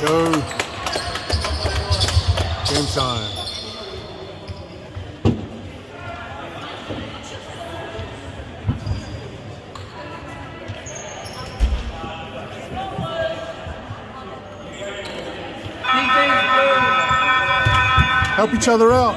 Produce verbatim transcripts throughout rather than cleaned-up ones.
Go. Game time. Help each other out.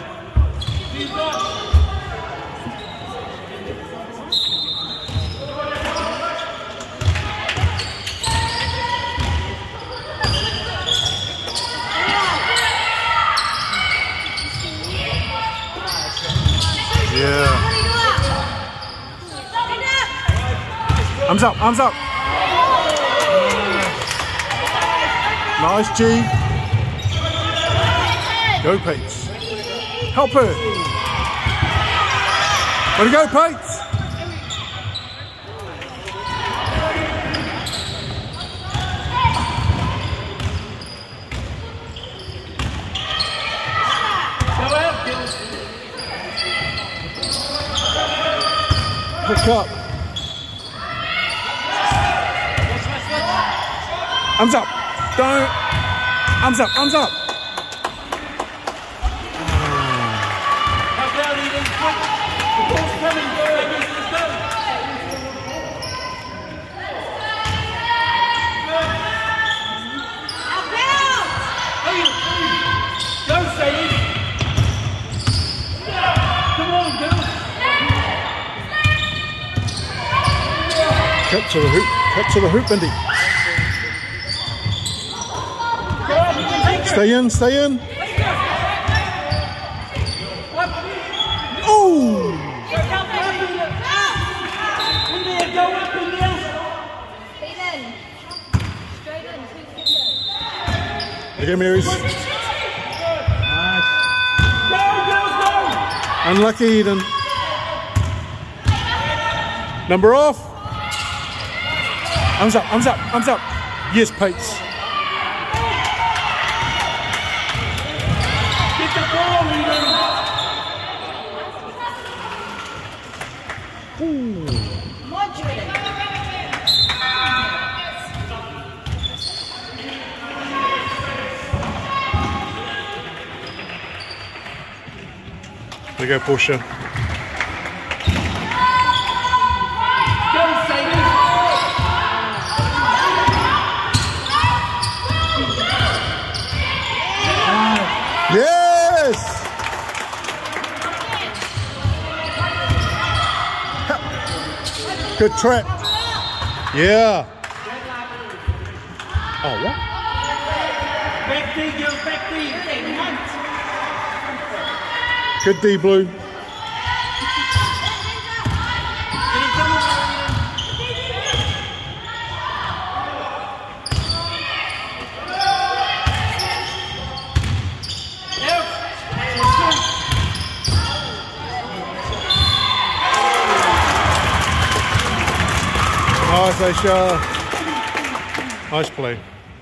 Yeah. Arms up, arms up. Nice, G. Go, Pates. Help her. Way to go, Pates. Pick up. Arms up. Don't. Arms up, arms up. Cut to the hoop, cut to the hoop, Bendy. Stay in, stay in. Oh! Okay, Marys. Unlucky, Eden. Number off. Arms up, arms up, arms up. Yes, Pates. Get the ball, Eden. Ooh. There you go, Portia. Yes! Good trap. Yeah. Oh, what? Back D, girls, back D. Good D, Blue. Nice, Aisha. Nice play.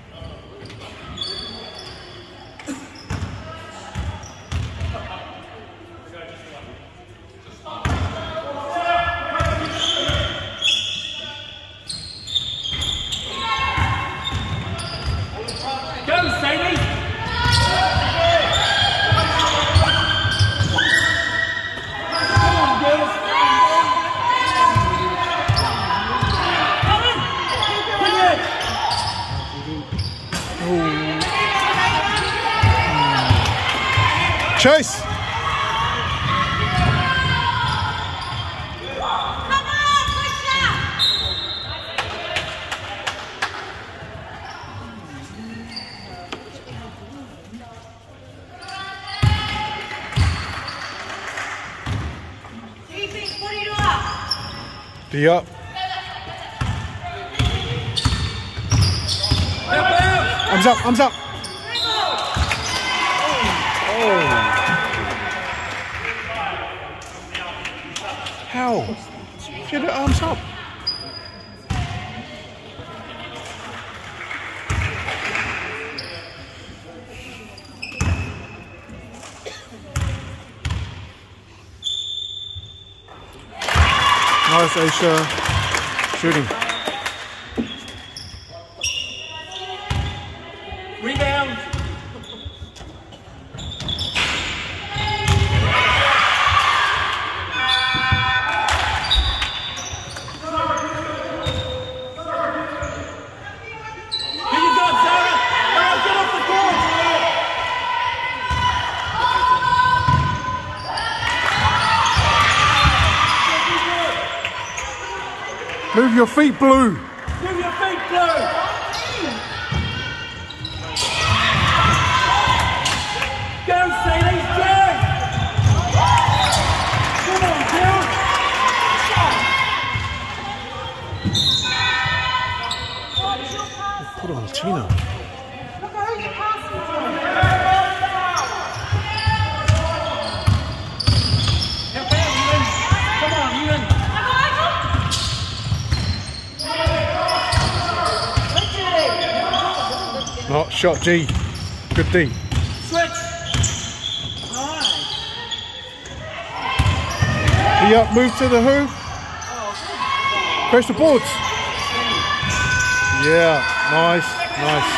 Go, Sadie. Come on, girls. Chase! D up. Arms up, arms up. Oh. How? Get her arms up. Nice, Aisha. Shooting. Rebound. Here you go, Zara. Now get off the court. Move your feet, Blue. Move your feet, Blue. Go, Sadie, go. Come on, Bill. Put on Tina. Look at who you're passing to. Help out, Ewan. Come on, Ewan. Not shot G. Good D. Switch. Nice. D up, move to the who? Press the boards. Yeah, nice, nice.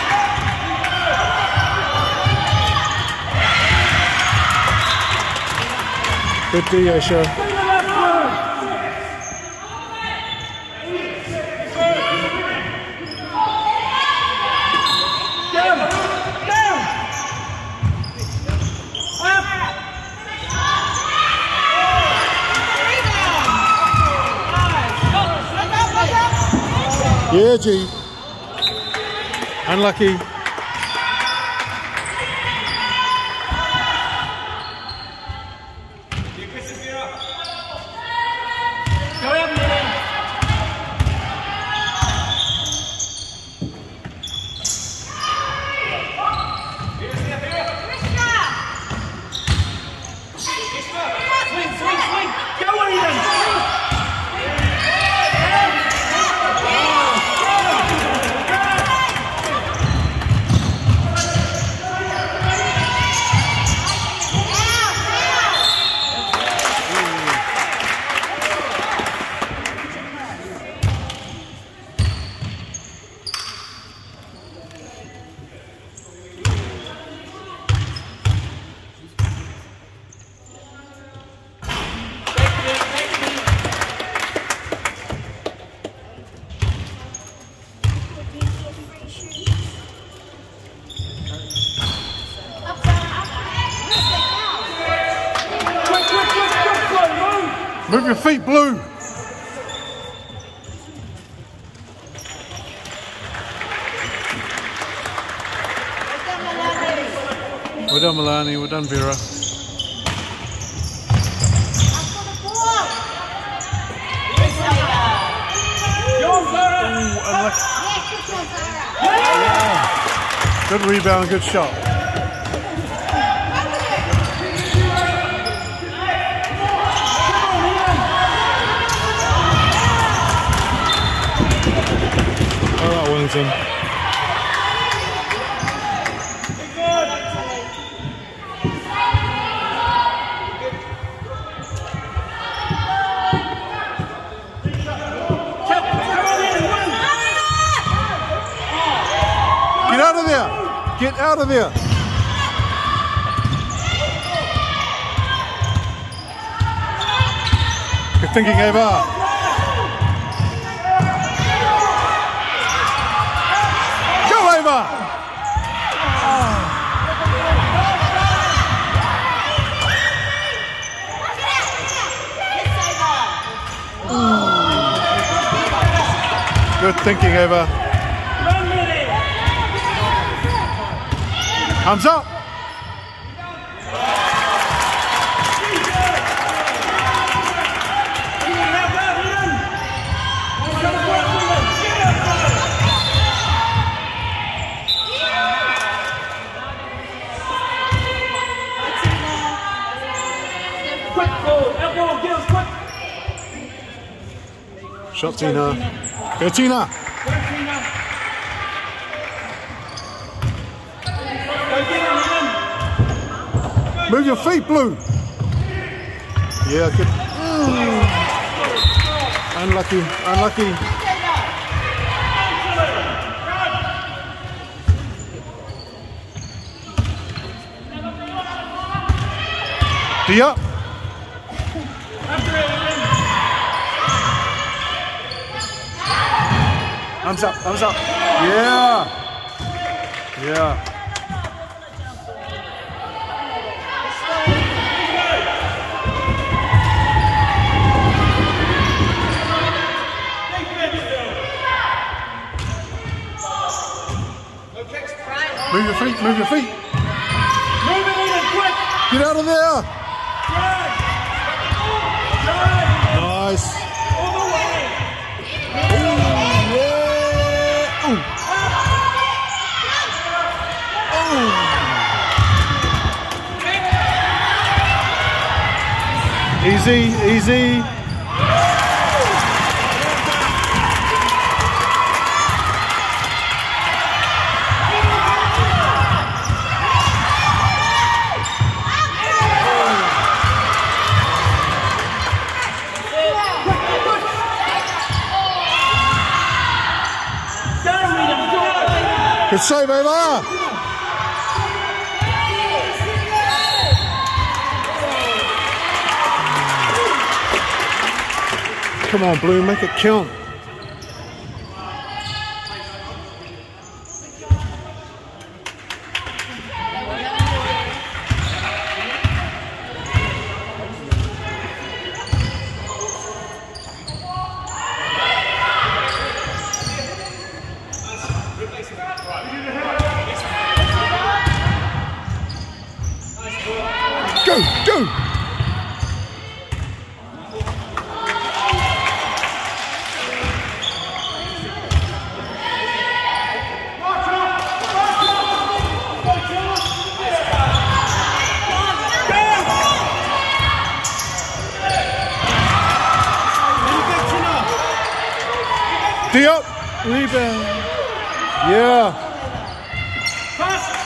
Good D, Aisha. Yeah, G. Unlucky. Go out, Millie. Swing, swing, swing. Go, Eden. Move your feet, Blue. Well done, Milani. Well done, Vera. Ooh, unlucky. Good rebound, good shot. All right, Wellington. Get out of there! Get out of there! Good thinking, Ava. Good thinking, Eva. Hands up. Shot Tina. Go Tina. Move your feet, Blue. Yeah, good. Ooh. Unlucky, unlucky. Diop. Thumbs up, thumbs up. Yeah. Yeah. Move your feet, move your feet. Move it in quick. Get out of there. Drive. Nice. All the way. Ooh, yeah. Ooh. Ooh. Easy, easy. Good save, Ava! Come on, Blue, make it count. Go, go! Diop, rebound. Yeah. Pass.